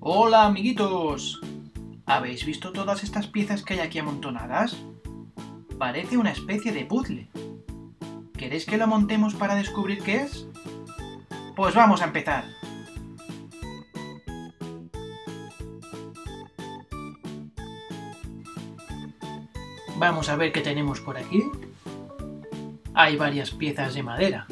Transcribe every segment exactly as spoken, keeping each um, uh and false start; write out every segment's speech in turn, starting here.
Hola, amiguitos. ¿Habéis visto todas estas piezas que hay aquí amontonadas? Parece una especie de puzzle. ¿Queréis que lo montemos para descubrir qué es? Pues vamos a empezar. Vamos a ver qué tenemos por aquí. Hay varias piezas de madera.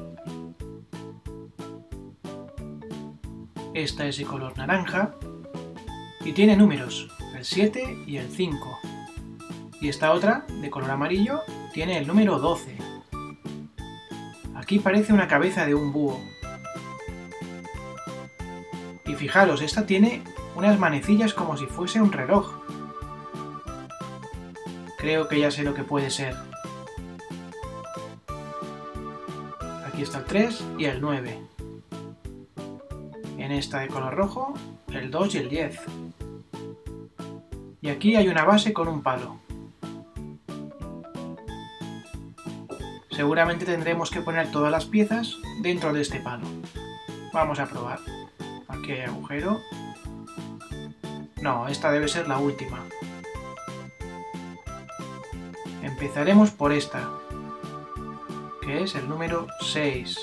Esta es de color naranja y tiene números, el siete y el cinco. Y esta otra, de color amarillo, tiene el número doce. Aquí parece una cabeza de un búho. Y fijaros, esta tiene unas manecillas como si fuese un reloj. Creo que ya sé lo que puede ser. Aquí está el tres y el nueve. En esta de color rojo, el dos y el diez. Y aquí hay una base con un palo. Seguramente tendremos que poner todas las piezas dentro de este palo. Vamos a probar. Aquí hay agujero. No, esta debe ser la última. Empezaremos por esta, que es el número seis.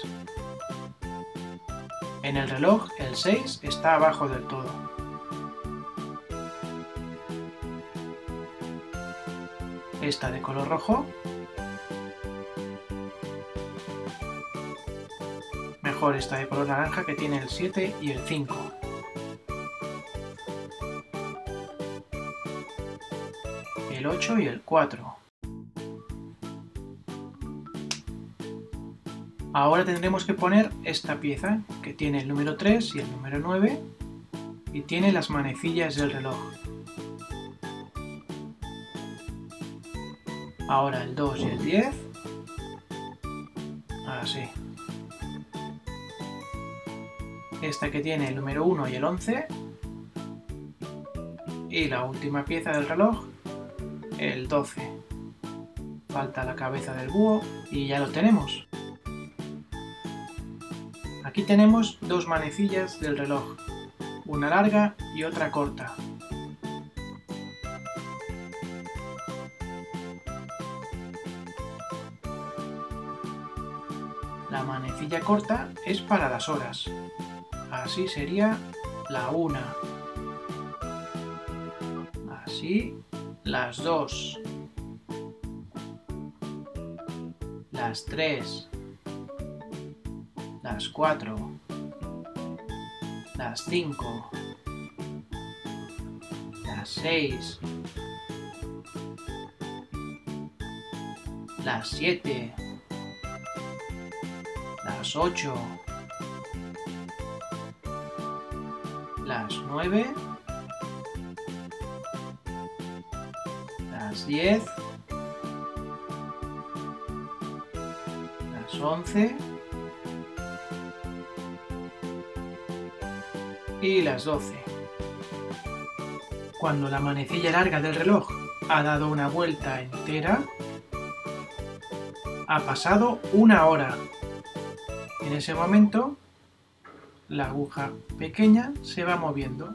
En el reloj el seis está abajo del todo. Esta de color rojo. Mejor esta de color naranja que tiene el siete y el cinco. El ocho y el cuatro. Ahora tendremos que poner esta pieza que tiene el número tres y el número nueve y tiene las manecillas del reloj. Ahora el dos y el diez. Así. Esta que tiene el número uno y el once. Y la última pieza del reloj, el doce. Falta la cabeza del búho y ya lo tenemos. Aquí tenemos dos manecillas del reloj, una larga y otra corta. La manecilla corta es para las horas, así sería la una, así las dos, las tres, las cuatro, las cinco, las seis, las siete, las ocho, las nueve, las diez, las once y las doce. Cuando la manecilla larga del reloj ha dado una vuelta entera, ha pasado una hora. En ese momento, la aguja pequeña se va moviendo.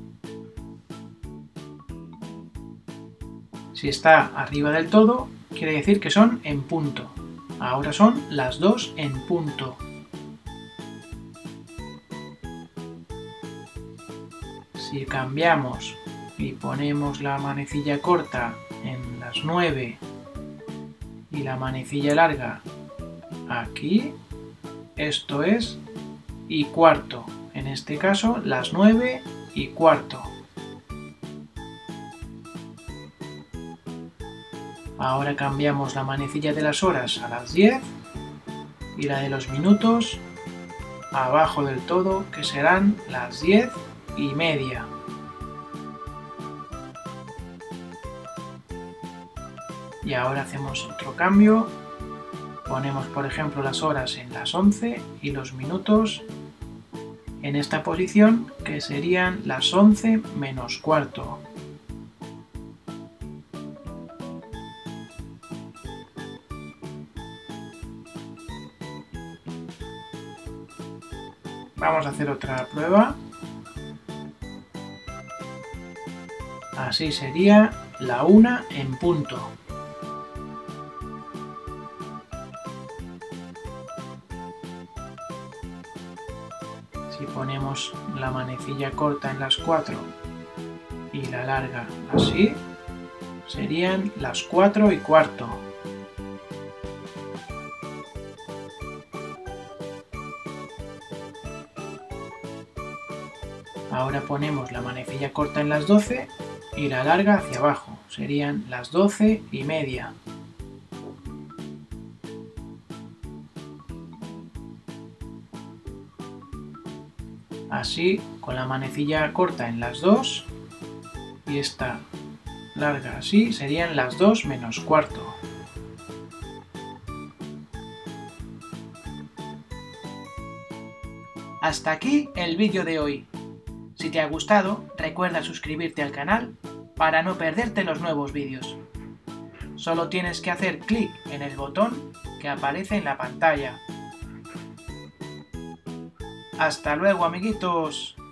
Si está arriba del todo, quiere decir que son en punto. Ahora son las dos en punto. Si cambiamos y ponemos la manecilla corta en las nueve y la manecilla larga aquí, esto es y cuarto. En este caso, las nueve y cuarto. Ahora cambiamos la manecilla de las horas a las diez y la de los minutos abajo del todo, que serán las diez y media. Y ahora hacemos otro cambio. Ponemos, por ejemplo, las horas en las once y los minutos en esta posición, que serían las once menos cuarto. Vamos a hacer otra prueba. Así sería la una en punto. Si ponemos la manecilla corta en las cuatro y la larga así, serían las cuatro y cuarto. Ahora ponemos la manecilla corta en las doce y la larga hacia abajo, serían las doce y media. Así, con la manecilla corta en las dos y esta larga así, serían las dos menos cuarto. Hasta aquí el vídeo de hoy. Si te ha gustado, recuerda suscribirte al canal para no perderte los nuevos vídeos. Solo tienes que hacer clic en el botón que aparece en la pantalla. ¡Hasta luego, amiguitos!